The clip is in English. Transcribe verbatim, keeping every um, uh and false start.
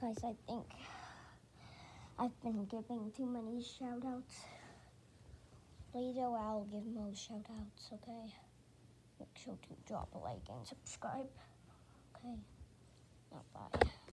Guys, I think I've been giving too many shout-outs. Later, I'll give more shout-outs, okay? Make sure to drop a like and subscribe. Okay, now bye.